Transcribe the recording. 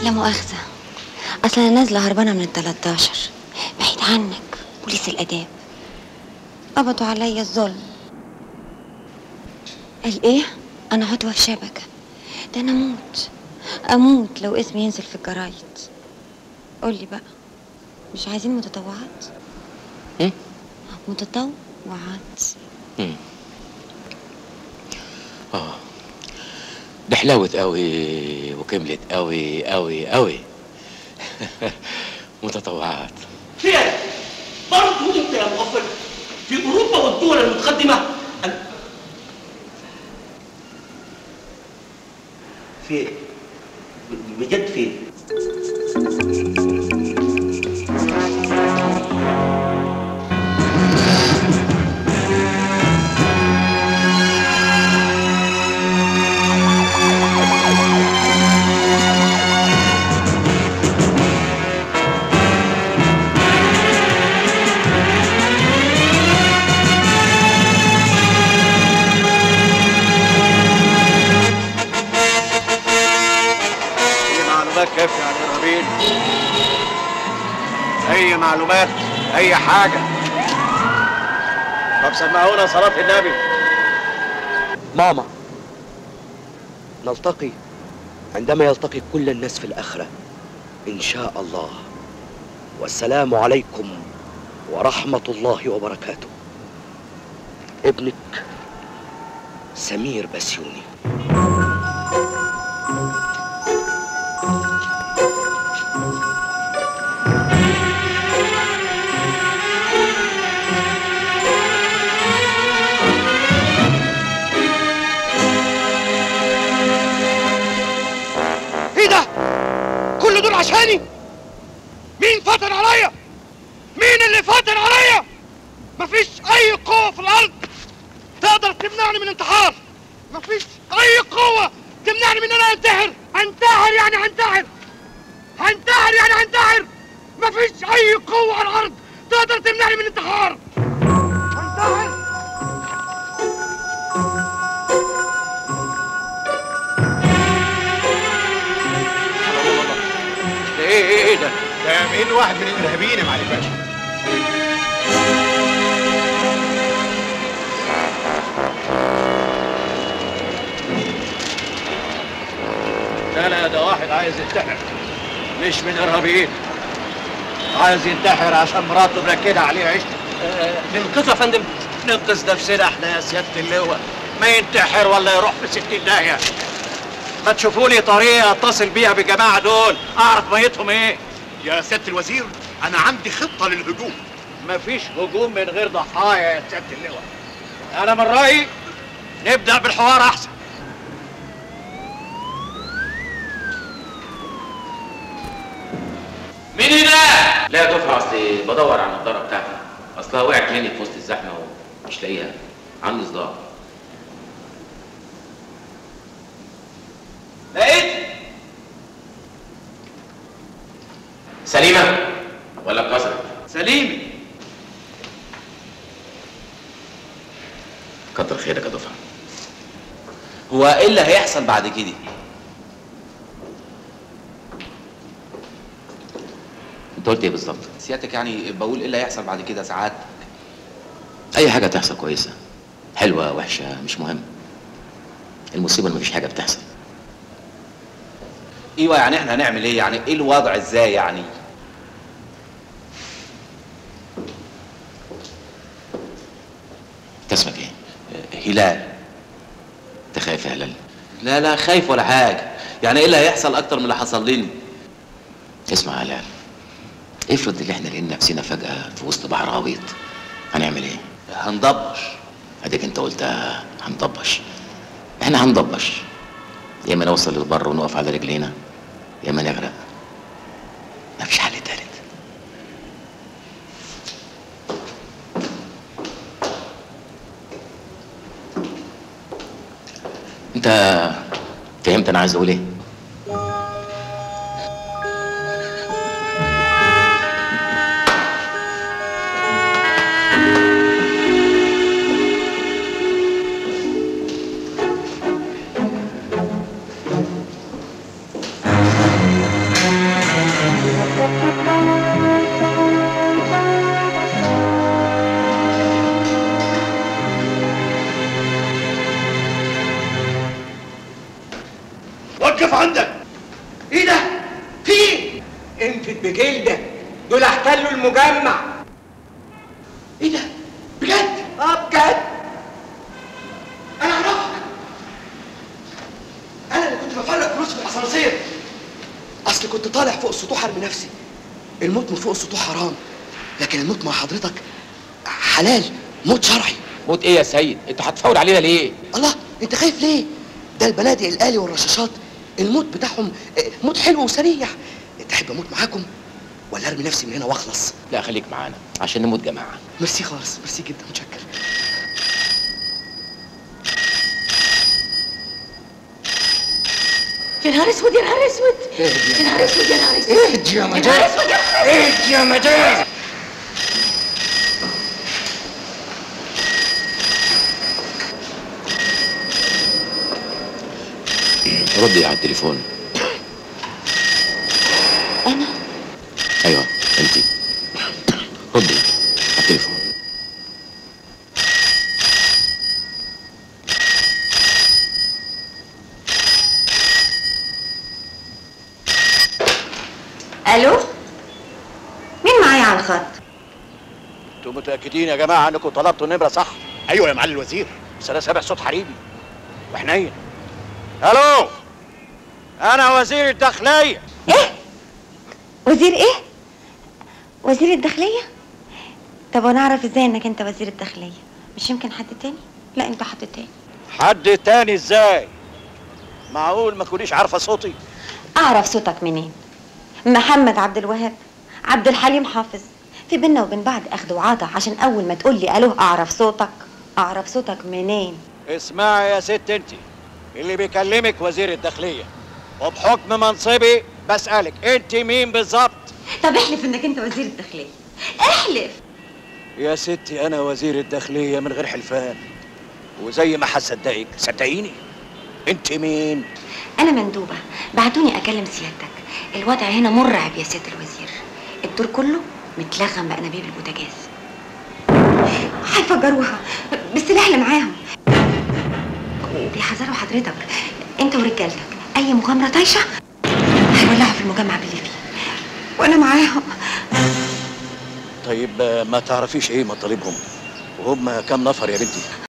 لا مؤاخذة، أصل أنا نازلة هربانة من ال13 بعيد عنك، بوليس الآداب قبضوا عليا الظلم. قال إيه؟ أنا عضوة في شبكة، ده أنا أموت لو اسمي ينزل في الجرايد. قولي بقى، مش عايزين متطوعات؟ متطوعات. ده حلاوت قوي وكملت قوي قوي قوي. متطوعات. فين؟ برضه انت يا مغفل في اوروبا والدول المتقدمه. فين؟ بجد فين؟ كيف يا عم ربيع؟ اي معلومات، اي حاجه. طب سمعونا صلاه النبي. ماما، نلتقي عندما يلتقي كل الناس في الآخرة إن شاء الله. والسلام عليكم ورحمة الله وبركاته. ابنك سمير بسيوني. كل دول عشاني؟ مين فتن عليا؟ مين اللي فتن عليا؟ مفيش أي قوة في الأرض تقدر تمنعني من الانتحار. مفيش أي قوة تمنعني من إن أنا أنتحر. أنتحر يعني أنتحر، هنتحر يعني هنتحر. مفيش أي قوة على الأرض تقدر تمنعني من الانتحار. هنتحر. ايه ده؟ ده باين واحد من الارهابيين يا معالي الباشا. لا ده واحد عايز ينتحر، مش من الارهابيين. عايز ينتحر عشان مراته مركده عليه عيشته. ننقذه يا فندم. ننقذ نفسنا احنا يا سياده اللواء، ما ينتحر ولا يروح في 60 داهيه. ما تشوفوا لي طريقه اتصل بيها بالجماعه دول اعرف ميتهم ايه. يا سيادة الوزير أنا عندي خطة للهجوم. مفيش هجوم من غير ضحايا يا سيادة اللواء. أنا من رأيي نبدأ بالحوار أحسن. مين هنا؟ لا يا دفعة، أصلي بدور على النضارة بتاعتي، أصلها وقعت مني في وسط الزحمة ومش لاقيها، عندي صداع. لقيت سليمة ولا اتكسرت؟ سليمة. كتر خيرك يا دفعة. هو ايه اللي هيحصل بعد كده؟ انت قلت ايه بالظبط؟ سيادتك يعني بقول ايه اللي هيحصل بعد كده ساعات؟ اي حاجة تحصل كويسة، حلوة وحشة مش مهم. المصيبة ان مفيش حاجة بتحصل. ايوه يعني احنا هنعمل ايه؟ يعني ايه الوضع ازاي يعني؟ انت اسمك ايه؟ هلال. انت خايف يا هلال؟ لا خايف ولا حاجه، يعني ايه اللي هيحصل اكتر من اللي حصل لنا؟ اسمع يا هلال، افرض ان احنا لقينا نفسنا فجأة في وسط بحر غويط، هنعمل ايه؟ هنضبش. اديك انت قلتها، هنضبش. احنا هنضبش، يا اما نوصل للبر ونقف على رجلينا يا اما نغرق، مفيش حل تالت. انت فهمت انا عايز اقول ايه؟ انفد بجلدك، دول احتلوا المجمع. ايه ده؟ بجد؟ بجد. انا اعرفك، انا اللي كنت بفرق فلوس في الاسانسير. اصل كنت طالع فوق السطوح ارمي نفسي. الموت من فوق السطوح حرام، لكن الموت مع حضرتك حلال، موت شرعي. موت ايه يا سيد؟ انت هتفاول علينا ليه؟ الله، انت خايف ليه؟ ده البنادق الآلي والرشاشات الموت بتاعهم موت حلو وسريع. تحب اموت معاكم ولا ارمي نفسي من هنا واخلص؟ لا خليك معانا عشان نموت جماعه. ميرسي خالص، ميرسي جدا، متشكر. يا نهار اسود، يا نهار اسود، يا نهار اسود، يا نهار اسود، اهدي يا مدام، اهدي يا مدام. ردي على التليفون. انا ايوه انت، ردي على التليفون. الو، مين معايا على الخط؟ انتوا متاكدين يا جماعه انكم طلبتوا النمره صح؟ ايوه يا معالي الوزير. بس انا سامع صوت حريمي وحنين. الو، انا وزير الداخليه. ايه؟ وزير ايه؟ وزير الداخلية؟ طب وانا اعرف ازاي انك انت وزير الداخلية؟ مش يمكن حد تاني؟ لا انت حد تاني. حد تاني ازاي؟ معقول ما تكونيش عارفه صوتي؟ اعرف صوتك منين؟ محمد عبد الوهاب، عبد الحليم حافظ، في بينا وبين بعض اخد وعطا عشان اول ما تقول لي الو اعرف صوتك. اعرف صوتك منين؟ اسمعي يا ست، انت اللي بيكلمك وزير الداخليه، وبحكم منصبي بسالك انت مين بالظبط؟ طب احلف انك انت وزير الداخلية، احلف. يا ستي انا وزير الداخليه من غير حلفان، وزي ما هصدقك صدقيني. انت مين؟ انا مندوبة، بعتوني اكلم سيادتك. الوضع هنا مرعب يا سيادة الوزير، الدور كله متلغم بأنابيب البوتاجاز، هيفجروها بالسلاح اللي معاهم. بيحذروا حضرتك انت ورجالتك اي مغامرة طايشة هيولعوا في المجمع باللي فيه، وانا معاهم. طيب ما تعرفيش ايه مطالبهم؟ وهم كام نفر يا بنتي؟